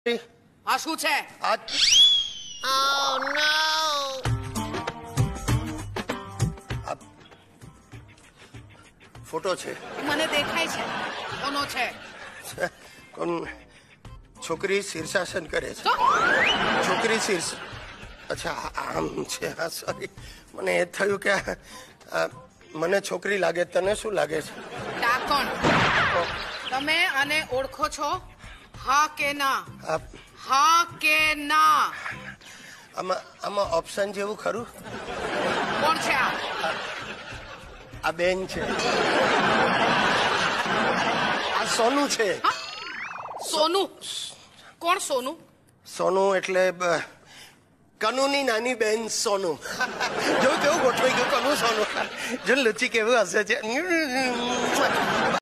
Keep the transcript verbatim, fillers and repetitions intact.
આ શું છે? આ Oh no! ફોટો છે. મને દેખાય છે. કોનો છે? કોણ? છોકરી શીર્ષાસન કરે છે. શું? છોકરી શીર્ષ અચ્છા આમ છે. હા સોરી, મને એ થયું કે આ મને છોકરી લાગે, તને શું લાગે છે? ડાકણ. તમે આને ઓળખો છો? હા કે ના? આ હા કે ના? આમાં આમાં ઓપ્શન જેવું ખરું? કોણ છે આ? આ બેન છે. આ સોનું છે. હા? સોનું? કોણ સોનું? સોનું એટલે બ- કનુની નાની બેન સોનું. જો કેવું ગોઠવાઈ ગયું કનુ સોનું. જો લુચી કેવું હશે છે.